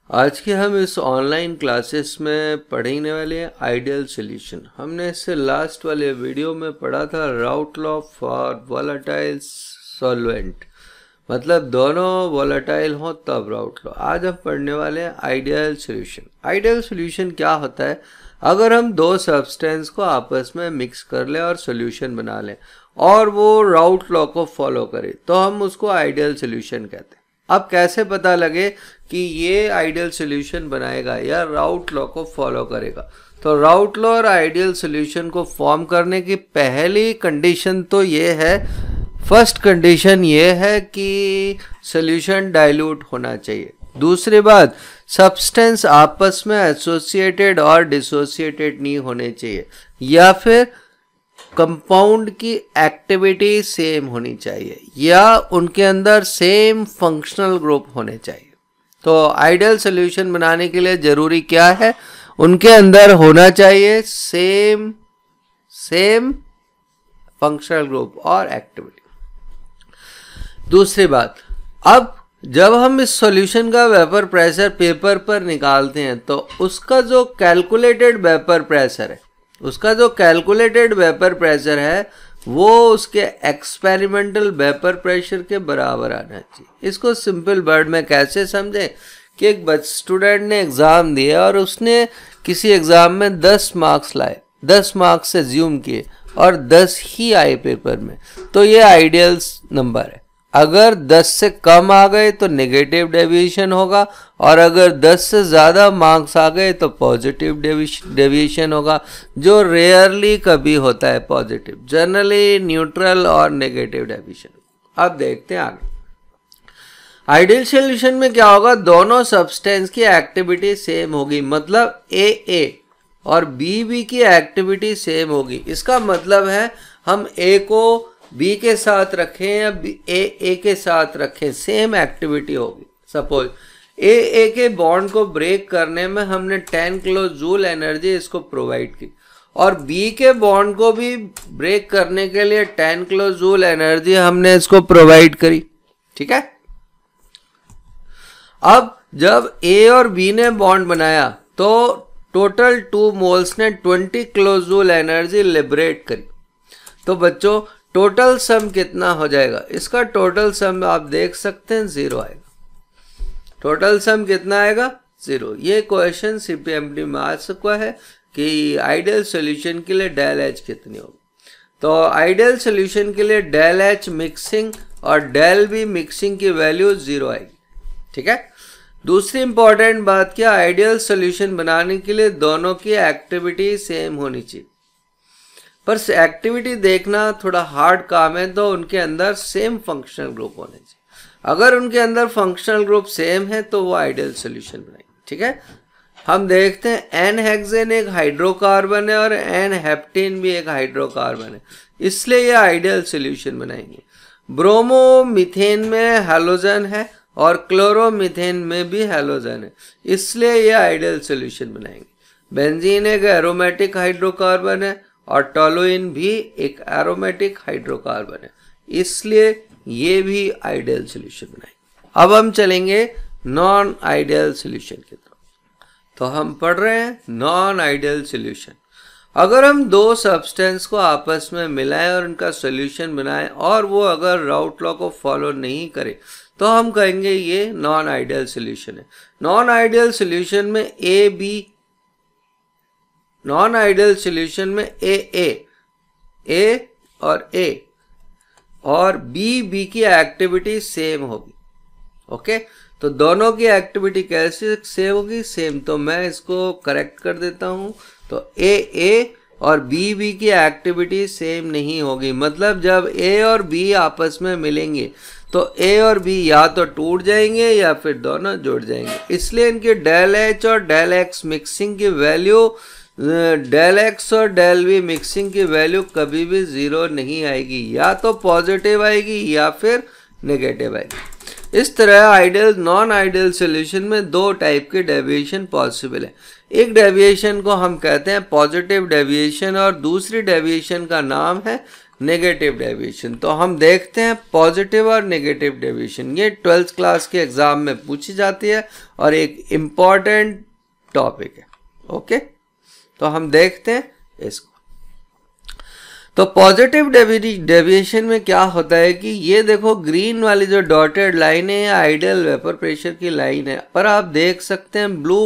आज के हम इस ऑनलाइन क्लासेस में पढ़ने वाले हैं आइडियल सॉल्यूशन। हमने इससे लास्ट वाले वीडियो में पढ़ा था Raoult law for volatile solvent, मतलब दोनों वोलेटाइल हो तब राउट लॉ। आज हम पढ़ने वाले हैं आइडियल सॉल्यूशन। आइडियल सॉल्यूशन क्या होता है? अगर हम दो सब्सटेंस को आपस में मिक्स कर लें और सॉल्यूशन बना लें और वो राउट लॉ को फॉलो करे तो हम उसको आइडियल सॉल्यूशन कहते हैं। अब कैसे पता लगे कि ये आइडियल सॉल्यूशन बनाएगा या राउट लॉ को फॉलो करेगा? तो राउट लॉ और आइडियल सॉल्यूशन को फॉर्म करने की पहली कंडीशन तो ये है, फर्स्ट कंडीशन ये है कि सॉल्यूशन डाइल्यूट होना चाहिए। दूसरी बात, सब्सटेंस आपस में एसोसिएटेड और डिसोसिएटेड नहीं होने चाहिए, या फिर कंपाउंड की एक्टिविटी सेम होनी चाहिए, या उनके अंदर सेम फंक्शनल ग्रुप होने चाहिए। तो आइडियल सॉल्यूशन बनाने के लिए जरूरी क्या है? उनके अंदर होना चाहिए सेम फंक्शनल ग्रुप और एक्टिविटी। दूसरी बात, अब जब हम इस सॉल्यूशन का वेपर प्रेशर पेपर पर निकालते हैं तो उसका जो कैलकुलेटेड वेपर प्रेशर है वो उसके एक्सपेरिमेंटल वेपर प्रेशर के बराबर आना चाहिए। इसको सिंपल वर्ड में कैसे समझें कि एक स्टूडेंट ने एग्ज़ाम दिया और उसने किसी एग्ज़ाम में 10 मार्क्स लाए, 10 मार्क्स से ज्यूम किए और 10 ही आए पेपर में, तो ये आइडियल नंबर है। अगर 10 से कम आ गए तो नेगेटिव डेविएशन होगा, और अगर 10 से ज़्यादा मार्क्स आ गए तो पॉजिटिव डेविएशन होगा, जो रेयरली कभी होता है पॉजिटिव, जनरली न्यूट्रल और नेगेटिव डेविएशन। अब देखते हैं आगे। आइडियल सॉल्यूशन में क्या होगा? दोनों सब्सटेंस की एक्टिविटी सेम होगी, मतलब ए और बी की एक्टिविटी सेम होगी। इसका मतलब है हम ए को बी के साथ रखें या ए के साथ रखें, सेम एक्टिविटी होगी। सपोज ए के बॉन्ड को ब्रेक करने में हमने 10 किलो जूल एनर्जी इसको प्रोवाइड की, और बी के बॉन्ड को भी ब्रेक करने के लिए 10 किलो जूल एनर्जी हमने इसको प्रोवाइड करी। ठीक है, अब जब ए और बी ने बॉन्ड बनाया तो टोटल 2 मोल्स ने 20 किलो जूल एनर्जी लिबरेट करी। तो बच्चों टोटल सम कितना हो जाएगा? इसका टोटल सम आप देख सकते हैं 0 आएगा। टोटल सम कितना आएगा? 0। ये क्वेश्चन CPMD में आ चुका है कि आइडियल सॉल्यूशन के लिए डेल एच कितनी होगी। तो आइडियल सॉल्यूशन के लिए डेल एच मिक्सिंग और डेल बी मिक्सिंग की वैल्यू 0 आएगी। ठीक है, दूसरी इंपॉर्टेंट बात क्या? आइडियल सॉल्यूशन बनाने के लिए दोनों की एक्टिविटी सेम होनी चाहिए, पर एक्टिविटी देखना थोड़ा हार्ड काम है, तो उनके अंदर सेम फंक्शनल ग्रुप होने चाहिए। अगर उनके अंदर फंक्शनल ग्रुप सेम है तो वो आइडियल सॉल्यूशन बनाएंगे। ठीक है, हम देखते हैं एन हेक्सेन एक हाइड्रोकार्बन है और एन हेप्टेन भी एक हाइड्रोकार्बन है, इसलिए ये आइडियल सॉल्यूशन बनाएंगे। ब्रोमोमीथेन में हैलोजन है और क्लोरोमीथेन में भी हैलोजन है, इसलिए ये आइडियल सॉल्यूशन बनाएंगे। बेंजीन एक एरोमेटिक हाइड्रोकार्बन है और टोलुइन भी एक एरोमेटिक हाइड्रोकार्बन है, इसलिए ये भी आइडियल सॉल्यूशन बनाएंगे। अब हम चलेंगे नॉन आइडियल सॉल्यूशन की तरफ। तो हम पढ़ रहे हैं नॉन आइडियल सॉल्यूशन। अगर हम दो सब्सटेंस को आपस में मिलाएं और उनका सॉल्यूशन बनाएं और वो अगर राउट लॉ को फॉलो नहीं करे तो हम कहेंगे ये नॉन आइडियल सॉल्यूशन है। नॉन आइडियल सॉल्यूशन में ए और बी की एक्टिविटी सेम होगी। ओके, तो दोनों की एक्टिविटी कैसे सेम होगी? सेम। तो मैं इसको करेक्ट कर देता हूं। तो ए और बी की एक्टिविटी सेम नहीं होगी, मतलब जब ए और बी आपस में मिलेंगे तो ए और बी या तो टूट जाएंगे या फिर दोनों जुड़ जाएंगे। इसलिए इनकी डेल एच और डेल एक्स मिक्सिंग की वैल्यू, डेल एक्स और डेल बी मिक्सिंग की वैल्यू कभी भी 0 नहीं आएगी, या तो पॉजिटिव आएगी या फिर नेगेटिव आएगी। इस तरह आइडियल नॉन आइडियल सॉल्यूशन में 2 टाइप के डेविएशन पॉसिबल है। एक डेविएशन को हम कहते हैं पॉजिटिव डेविएशन और दूसरी डेविएशन का नाम है नेगेटिव डेविएशन। तो हम देखते हैं पॉजिटिव और नेगेटिव डेविएशन, ये 12th क्लास के एग्जाम में पूछी जाती है और एक इम्पॉर्टेंट टॉपिक है। ओके, तो हम देखते हैं इसको। तो पॉजिटिव डेविएशन में क्या होता है कि ये देखो ग्रीन वाली जो डॉटेड लाइन है आइडियल वेपर प्रेशर की लाइन है, पर आप देख सकते हैं ब्लू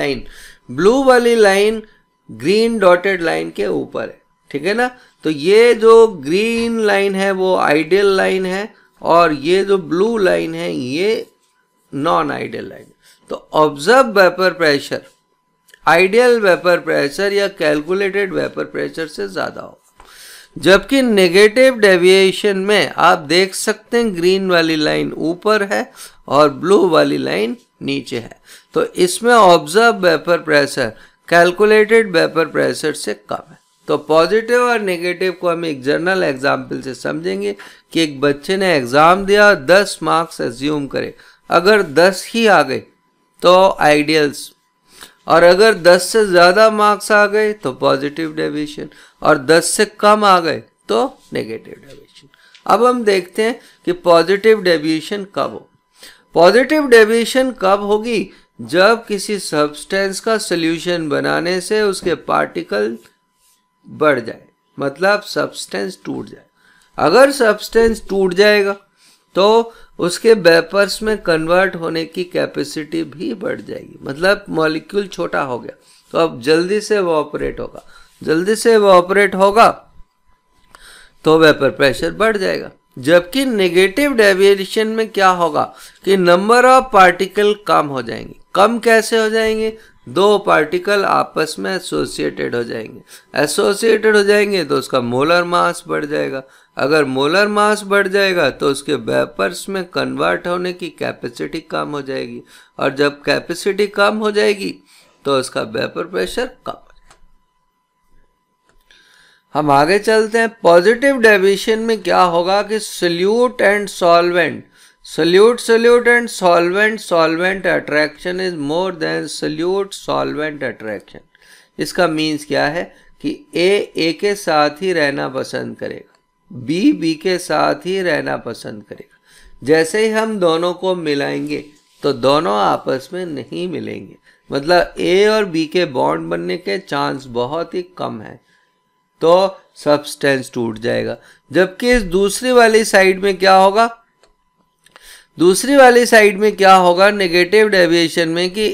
वाली लाइन ग्रीन डॉटेड लाइन के ऊपर है, ठीक है ना। तो ये जो ग्रीन लाइन है वो आइडियल लाइन है और ये जो ब्लू लाइन है ये नॉन आइडियल लाइन। तो observe vapour pressure ideal vapour pressure या कैलकुलेटेड वेपर प्रेशर से ज्यादा हो, जबकि नेगेटिव डेविएशन में आप देख सकते हैं ग्रीन वाली लाइन ऊपर है और ब्लू वाली लाइन नीचे है। तो इसमें observe vapour pressure calculated vapour pressure से कम है। तो पॉजिटिव और नेगेटिव को हम एक जनरल एग्जाम्पल से समझेंगे कि एक बच्चे ने एग्जाम दिया, 10 मार्क्स एज्यूम करे, अगर 10 ही आ गए तो आइडियल्स, और अगर 10 से ज़्यादा मार्क्स आ गए तो पॉजिटिव डेविएशन, और 10 से कम आ गए तो नेगेटिव डेविएशन। अब हम देखते हैं कि पॉजिटिव डेविएशन कब हो। पॉजिटिव डेविएशन कब होगी? जब किसी सब्सटेंस का सॉल्यूशन बनाने से उसके पार्टिकल बढ़ जाए, मतलब सब्सटेंस टूट जाए। अगर सब्सटेंस टूट जाएगा तो उसके वेपर्स में कन्वर्ट होने की कैपेसिटी भी बढ़ जाएगी, मतलब मॉलिक्यूल छोटा हो गया तो अब जल्दी से इवैपोरेट होगा तो वेपर प्रेशर बढ़ जाएगा। जबकि नेगेटिव डेविएशन में क्या होगा कि नंबर ऑफ पार्टिकल कम हो जाएंगे। कम कैसे हो जाएंगे? 2 पार्टिकल आपस में एसोसिएटेड हो जाएंगे तो उसका मोलर मास बढ़ जाएगा। अगर मोलर मास बढ़ जाएगा तो उसके वेपर्स में कन्वर्ट होने की कैपेसिटी कम हो जाएगी, और जब कैपेसिटी कम हो जाएगी तो उसका वेपर प्रेशर कम हो जाएगा। हम आगे चलते हैं। पॉजिटिव डेविएशन में क्या होगा कि solute and solvent attraction is more than solute solvent attraction. इसका मीन्स क्या है कि ए के साथ ही रहना पसंद करेगा, बी के साथ ही रहना पसंद करेगा। जैसे ही हम दोनों को मिलाएंगे तो दोनों आपस में नहीं मिलेंगे, मतलब ए और बी के बॉन्ड बनने के चांस बहुत ही कम है, तो सब्सटेंस टूट जाएगा। जबकि इस दूसरी वाली साइड में क्या होगा नेगेटिव डेविएशन में कि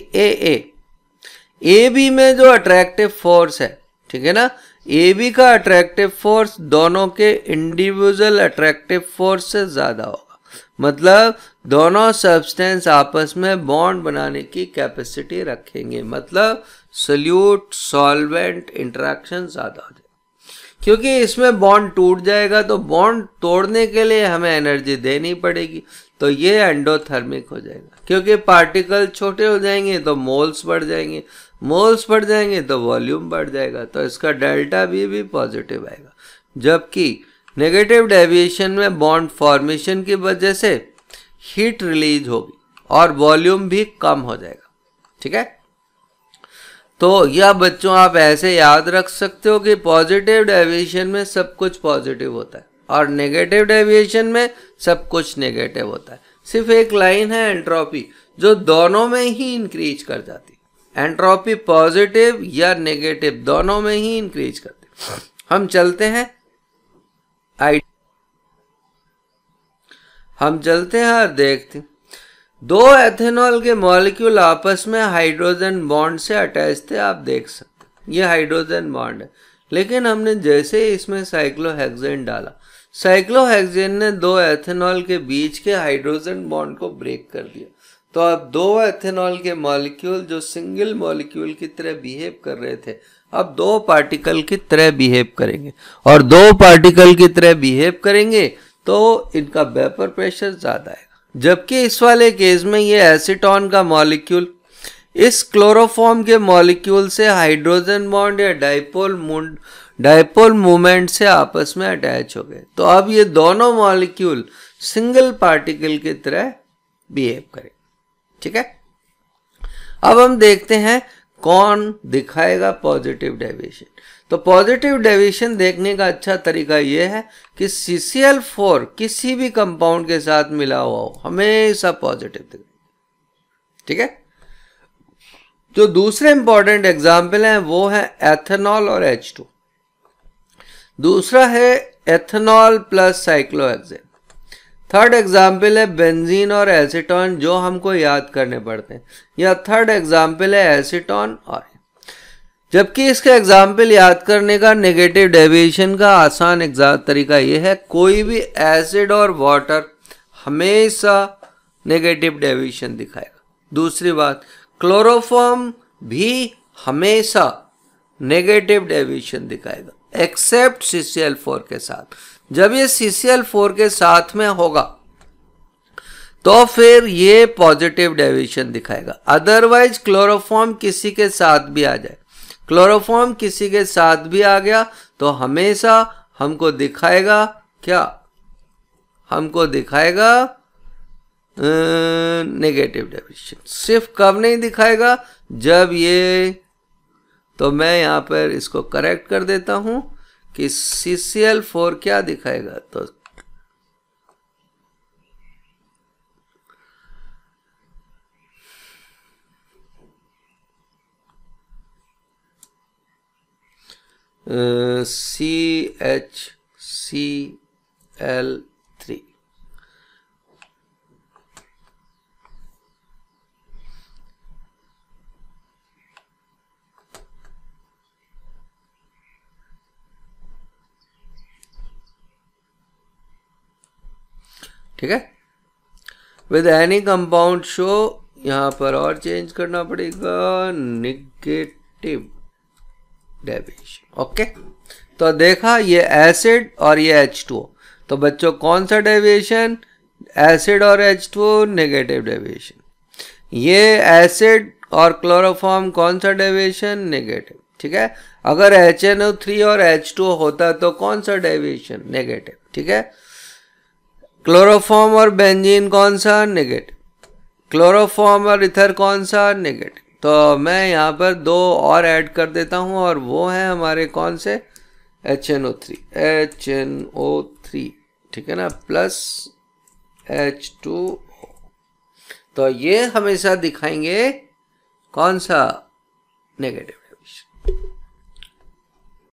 ए बी में जो अट्रैक्टिव फोर्स है, ठीक है ना, ए बी का अट्रैक्टिव फोर्स दोनों के इंडिविजुअल अट्रैक्टिव फोर्स से ज्यादा होगा, मतलब दोनों सब्सटेंस आपस में बॉन्ड बनाने की कैपेसिटी रखेंगे, मतलब सोल्यूट सॉल्वेंट इंटरेक्शन ज्यादा हो जाएगा। क्योंकि इसमें बॉन्ड टूट जाएगा तो बॉन्ड तोड़ने के लिए हमें एनर्जी देनी पड़ेगी, तो ये एंडोथर्मिक हो जाएगा। क्योंकि पार्टिकल छोटे हो जाएंगे तो मोल्स बढ़ जाएंगे तो वॉल्यूम बढ़ जाएगा, तो इसका डेल्टा भी पॉजिटिव आएगा। जबकि नेगेटिव डेविएशन में बॉन्ड फॉर्मेशन की वजह से हीट रिलीज होगी और वॉल्यूम भी कम हो जाएगा, ठीक है। तो यह बच्चों आप ऐसे याद रख सकते हो कि पॉजिटिव डेविएशन में सब कुछ पॉजिटिव होता है और नेगेटिव डेविएशन में सब कुछ नेगेटिव होता है। सिर्फ एक लाइन है एंट्रोपी जो दोनों में ही इंक्रीज कर जाती है। एंट्रोपी पॉजिटिव या नेगेटिव दोनों में ही इंक्रीज करती है। हम चलते हैं और देखते हैं। 2 एथेनॉल के मॉलिक्यूल आपस में हाइड्रोजन बॉन्ड से अटैच थे, आप देख सकते हैं ये हाइड्रोजन बॉन्ड है, लेकिन हमने जैसे ही इसमें साइक्लोहेक्सेन डाला, साइक्लोहेक्सेन ने 2 एथेनॉल के बीच के हाइड्रोजन बॉन्ड को ब्रेक कर दिया। तो अब 2 एथेनॉल के मॉलिक्यूल जो सिंगल मॉलिक्यूल की तरह बिहेव कर रहे थे अब 2 पार्टिकल की तरह बिहेव करेंगे, और 2 पार्टिकल की तरह बिहेव करेंगे तो इनका वेपर प्रेशर ज्यादा आएगा। जबकि इस वाले केस में ये एसीटोन का मॉलिक्यूल इस क्लोरोफॉर्म के मॉलिक्यूल से हाइड्रोजन बॉन्ड या डाइपोल मूवमेंट से आपस में अटैच हो गए, तो अब ये दोनों मॉलिक्यूल सिंगल पार्टिकल की तरह बिहेव करें, ठीक है। अब हम देखते हैं कौन दिखाएगा पॉजिटिव डेविएशन। तो पॉजिटिव डेविएशन देखने का अच्छा तरीका यह है कि CCl4 किसी भी कंपाउंड के साथ मिला हुआ हो, हमेशा पॉजिटिव दिखे, ठीक है। जो दूसरे इंपॉर्टेंट एग्जाम्पल हैं वो है एथेनॉल और H2। दूसरा है ethanol plus cyclohexane. Third example है बेंजीन और एसीटोन, जो हमको याद करने पड़ते हैं। या थर्ड एग्जाम्पल है एसीटोन और, जबकि इसके एग्जाम्पल याद करने का नेगेटिव डेविएशन का आसान तरीका यह है, कोई भी एसिड और वाटर हमेशा नेगेटिव डेविएशन दिखाएगा। दूसरी बात, क्लोरोफॉर्म भी हमेशा नेगेटिव डेविएशन दिखाएगा एक्सेप्ट CCl4 के साथ। जब ये CCl4 के साथ में होगा तो फिर ये पॉजिटिव डेविएशन दिखाएगा। अदरवाइज क्लोरोफॉर्म किसी के साथ भी आ जाए, क्लोरोफॉर्म किसी के साथ भी आ गया तो हमेशा हमको दिखाएगा क्या, हमको दिखाएगा नेगेटिव डेविएशन। सिर्फ कब नहीं दिखाएगा, जब ये, तो मैं यहां पर इसको करेक्ट कर देता हूं कि CCl4 क्या दिखाएगा, तो CHCl3, ठीक है। विद एनी कंपाउंड शो, यहां पर और चेंज करना पड़ेगा, नेगेटिव डेविएशन। ओके, तो देखा ये एसिड और ये H2O, तो बच्चों कौन सा डेविएशन, एसिड और H2O नेगेटिव डेविएशन। ये एसिड और क्लोरोफॉर्म कौन सा डेविएशन, नेगेटिव, ठीक है। अगर HNO3 और H2O होता तो कौन सा डेविएशन, नेगेटिव, ठीक है। क्लोरोफॉर्म और बेंजीन कौन सा, नेगेटिव। क्लोरोफॉर्म और इथर कौन सा, नेगेटिव। तो मैं यहाँ पर दो और ऐड कर देता हूँ और वो है हमारे कौन से, HNO3, ठीक है ना, प्लस H2O। तो ये हमेशा दिखाएंगे कौन सा, नेगेटिव।